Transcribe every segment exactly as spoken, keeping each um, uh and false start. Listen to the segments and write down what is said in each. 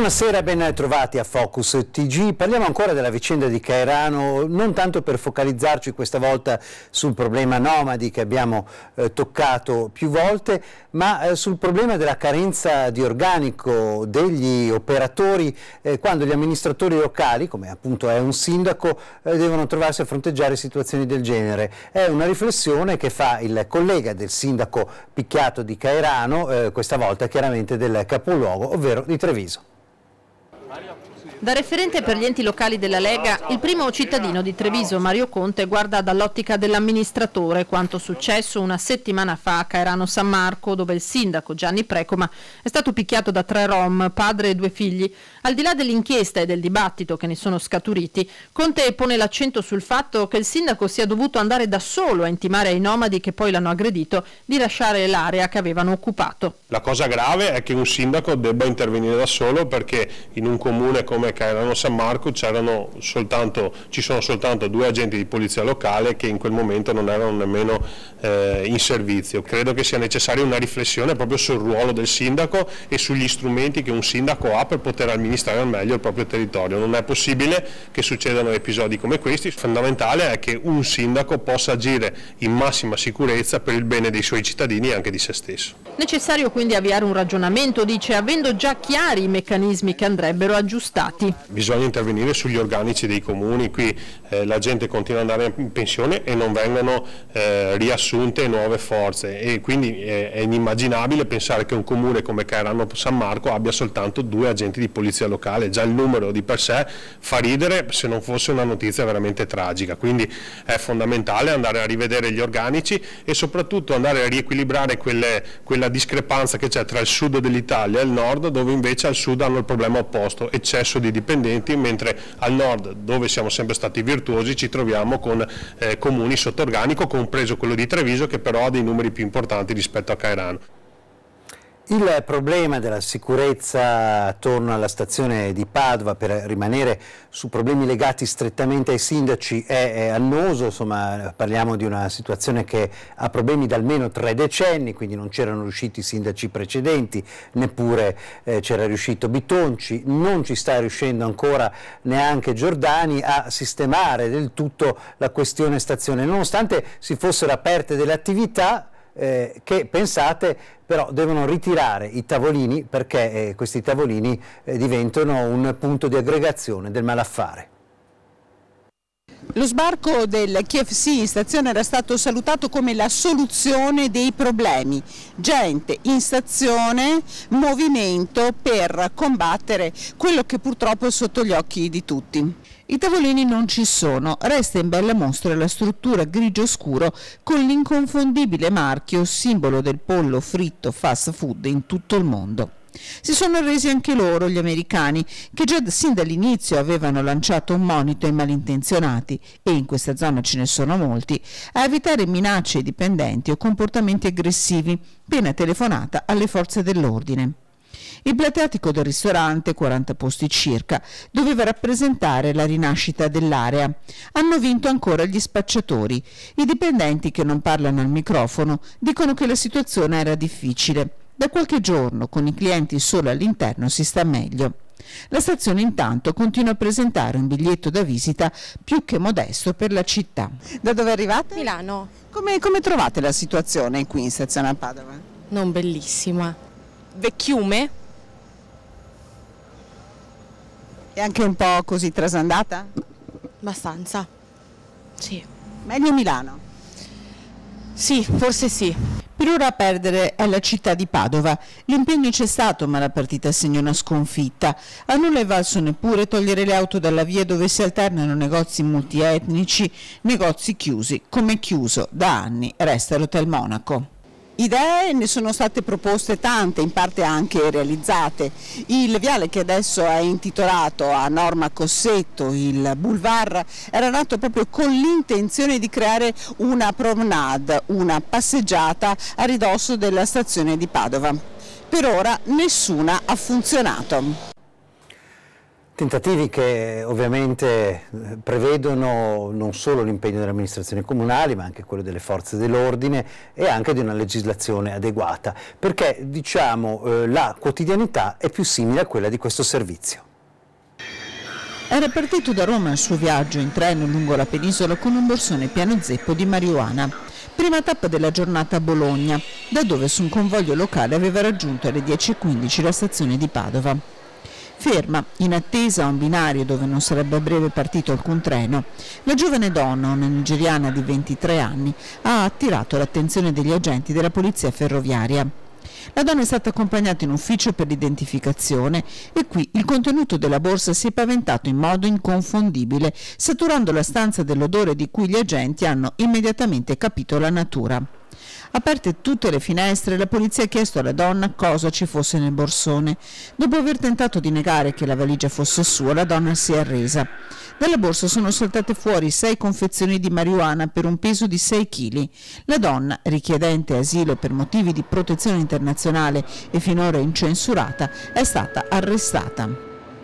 Buonasera, ben trovati a Focus T G. Parliamo ancora della vicenda di Cairano, non tanto per focalizzarci questa volta sul problema nomadi che abbiamo eh, toccato più volte, ma eh, sul problema della carenza di organico degli operatori eh, quando gli amministratori locali, come appunto è un sindaco, eh, devono trovarsi a fronteggiare situazioni del genere. È una riflessione che fa il collega del sindaco picchiato di Cairano, eh, questa volta chiaramente del capoluogo, ovvero di Treviso. Da referente per gli enti locali della Lega, il primo cittadino di Treviso, Mario Conte, guarda dall'ottica dell'amministratore quanto successo una settimana fa a Cairano San Marco, dove il sindaco Gianni Precoma è stato picchiato da tre rom, padre e due figli. Al di là dell'inchiesta e del dibattito che ne sono scaturiti, Conte pone l'accento sul fatto che il sindaco sia dovuto andare da solo a intimare ai nomadi che poi l'hanno aggredito di lasciare l'area che avevano occupato. La cosa grave è che un sindaco debba intervenire da solo, perché in un comune come Cairano San Marco c'erano soltanto, ci sono soltanto due agenti di polizia locale che in quel momento non erano nemmeno eh, in servizio. Credo che sia necessaria una riflessione proprio sul ruolo del sindaco e sugli strumenti che un sindaco ha per poter amministrare al meglio il proprio territorio. Non è possibile che succedano episodi come questi. Fondamentale è che un sindaco possa agire in massima sicurezza per il bene dei suoi cittadini e anche di se stesso. Necessario quindi avviare un ragionamento, dice, avendo già chiari i meccanismi che andrebbero aggiustati. Bisogna intervenire sugli organici dei comuni. Qui eh, la gente continua ad andare in pensione e non vengono eh, riassunte nuove forze, e quindi eh, è inimmaginabile pensare che un comune come Cairano San Marco abbia soltanto due agenti di polizia locale. Già il numero di per sé fa ridere, se non fosse una notizia veramente tragica. Quindi è fondamentale andare a rivedere gli organici e soprattutto andare a riequilibrare quelle, quella discrepanza che c'è tra il sud dell'Italia e il nord, dove invece al sud hanno il problema opposto, eccesso di dipendenti, mentre al nord, dove siamo sempre stati virtuosi, ci troviamo con eh, comuni sotto organico, compreso quello di Treviso, che però ha dei numeri più importanti rispetto a Cairano. Il problema della sicurezza attorno alla stazione di Padova, per rimanere su problemi legati strettamente ai sindaci, è, è annoso. Insomma, parliamo di una situazione che ha problemi da almeno tre decenni, quindi non c'erano riusciti i sindaci precedenti, neppure eh, c'era riuscito Bitonci, non ci sta riuscendo ancora neanche Giordani a sistemare del tutto la questione stazione, nonostante si fossero aperte delle attività Eh, che, pensate, però devono ritirare i tavolini, perché eh, questi tavolini eh, diventano un punto di aggregazione del malaffare. Lo sbarco del K F C in stazione era stato salutato come la soluzione dei problemi. Gente in stazione, movimento per combattere quello che purtroppo è sotto gli occhi di tutti. I tavolini non ci sono, resta in bella mostra la struttura grigio scuro con l'inconfondibile marchio, simbolo del pollo fritto fast food in tutto il mondo. Si sono arresi anche loro, gli americani, che già sin dall'inizio avevano lanciato un monito ai malintenzionati, e in questa zona ce ne sono molti, a evitare minacce ai dipendenti o comportamenti aggressivi, pena telefonata alle forze dell'ordine. Il plateatico del ristorante, quaranta posti circa, doveva rappresentare la rinascita dell'area. Hanno vinto ancora gli spacciatori. I dipendenti, che non parlano al microfono, dicono che la situazione era difficile. Da qualche giorno, con i clienti solo all'interno, si sta meglio. La stazione intanto continua a presentare un biglietto da visita più che modesto per la città. Da dove arrivate? Milano. Come, come trovate la situazione qui in stazione a Padova? Non bellissima. Vecchiume. È anche un po' così trasandata? Abbastanza. Sì. Meglio Milano? Sì, forse sì. Per ora a perdere è la città di Padova. L'impegno c'è stato, ma la partita segna una sconfitta. A nulla è valso neppure togliere le auto dalla via dove si alternano negozi multietnici, negozi chiusi. Come chiuso da anni resta l'Hotel Monaco. Idee ne sono state proposte tante, in parte anche realizzate. Il viale, che adesso è intitolato a Norma Cossetto, il Boulevard, era nato proprio con l'intenzione di creare una promenade, una passeggiata a ridosso della stazione di Padova. Per ora nessuna ha funzionato. Tentativi che ovviamente prevedono non solo l'impegno delle amministrazioni comunali, ma anche quello delle forze dell'ordine e anche di una legislazione adeguata, perché diciamo eh, la quotidianità è più simile a quella di questo servizio. Era partito da Roma il suo viaggio in treno lungo la penisola con un borsone pieno zeppo di marijuana. Prima tappa della giornata a Bologna, da dove su un convoglio locale aveva raggiunto alle dieci e quindici la stazione di Padova. Ferma, in attesa a un binario dove non sarebbe a breve partito alcun treno, la giovane donna, una nigeriana di ventitré anni, ha attirato l'attenzione degli agenti della polizia ferroviaria. La donna è stata accompagnata in ufficio per l'identificazione e qui il contenuto della borsa si è paventato in modo inconfondibile, saturando la stanza dell'odore di cui gli agenti hanno immediatamente capito la natura. Aperte tutte le finestre, la polizia ha chiesto alla donna cosa ci fosse nel borsone. Dopo aver tentato di negare che la valigia fosse sua, la donna si è arresa. Dalla borsa sono saltate fuori sei confezioni di marijuana per un peso di sei chili. La donna, richiedente asilo per motivi di protezione internazionale e finora incensurata, è stata arrestata.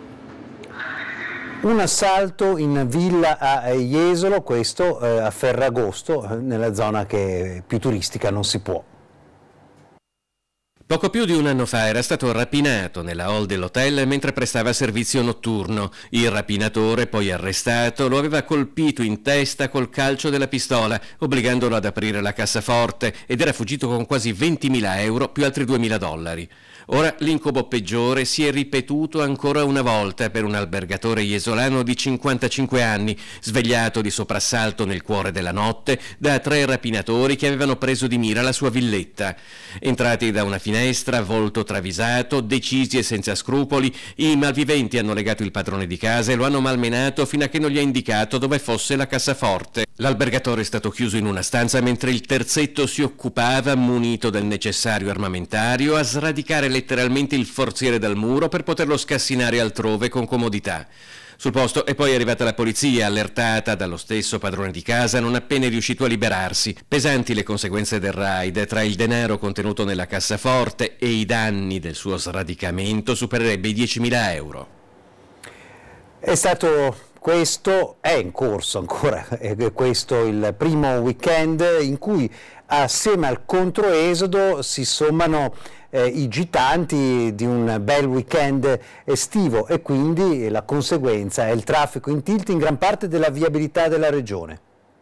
Un assalto in villa a Jesolo, questo eh, a Ferragosto, nella zona che più turistica non si può. Poco più di un anno fa era stato rapinato nella hall dell'hotel mentre prestava servizio notturno. Il rapinatore, poi arrestato, lo aveva colpito in testa col calcio della pistola, obbligandolo ad aprire la cassaforte, ed era fuggito con quasi ventimila euro più altri duemila dollari. Ora l'incubo peggiore si è ripetuto ancora una volta per un albergatore jesolano di cinquantacinque anni, svegliato di soprassalto nel cuore della notte da tre rapinatori che avevano preso di mira la sua villetta. Entrati da una finestra, volto travisato, decisi e senza scrupoli, i malviventi hanno legato il padrone di casa e lo hanno malmenato fino a che non gli ha indicato dove fosse la cassaforte. L'albergatore è stato chiuso in una stanza mentre il terzetto si occupava, munito del necessario armamentario, a sradicare letteralmente il forziere dal muro per poterlo scassinare altrove con comodità. Sul posto è poi arrivata la polizia, allertata dallo stesso padrone di casa non appena è riuscito a liberarsi. Pesanti le conseguenze del raid, tra il denaro contenuto nella cassaforte e i danni del suo sradicamento supererebbe i diecimila euro. È stato questo, è in corso ancora, è questo il primo weekend in cui assieme al controesodo si sommano eh, i gitanti di un bel weekend estivo e quindi la conseguenza è il traffico in tilt in gran parte della viabilità della regione.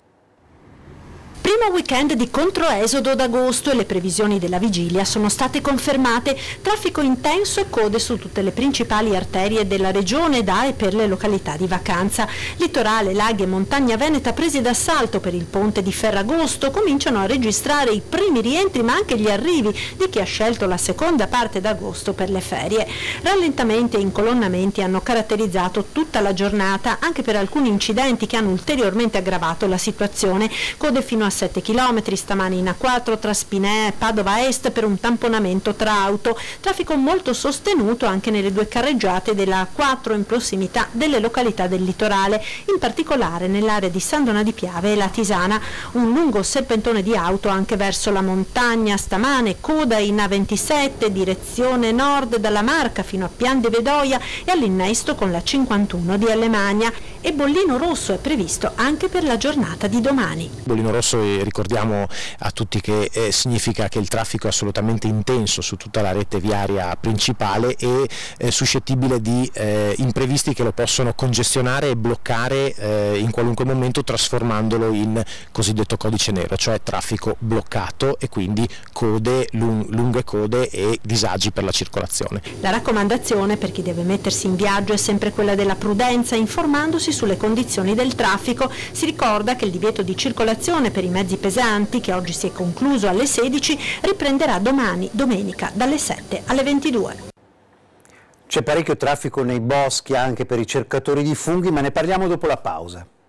Primo weekend di controesodo d'agosto e le previsioni della vigilia sono state confermate. Traffico intenso e code su tutte le principali arterie della regione da e per le località di vacanza. Litorale, laghi e montagna veneta presi d'assalto per il ponte di Ferragosto cominciano a registrare i primi rientri ma anche gli arrivi di chi ha scelto la seconda parte d'agosto per le ferie. Rallentamenti e incolonnamenti hanno caratterizzato tutta la giornata anche per alcuni incidenti che hanno ulteriormente aggravato la situazione. Code fino a sette chilometri stamani in A quattro tra Spinè e Padova Est per un tamponamento tra auto. Traffico molto sostenuto anche nelle due carreggiate della A quattro in prossimità delle località del litorale, in particolare nell'area di San Donà di Piave e La Tisana. Un lungo serpentone di auto anche verso la montagna stamane, coda in A ventisette direzione nord dalla Marca fino a Pian de Vedoia e all'innesto con la cinquantuno di Alemagna, e bollino rosso è previsto anche per la giornata di domani. Bollino rosso, ricordiamo a tutti che eh, significa che il traffico è assolutamente intenso su tutta la rete viaria principale e eh, suscettibile di eh, imprevisti che lo possono congestionare e bloccare eh, in qualunque momento, trasformandolo in cosiddetto codice nero, cioè traffico bloccato e quindi code, lung lunghe code e disagi per la circolazione. La raccomandazione per chi deve mettersi in viaggio è sempre quella della prudenza, informandosi sulle condizioni del traffico. Si ricorda che il divieto di circolazione per i mezzi pesanti, che oggi si è concluso alle sedici, riprenderà domani, domenica, dalle sette alle ventidue. C'è parecchio traffico nei boschi anche per i cercatori di funghi, ma ne parliamo dopo la pausa.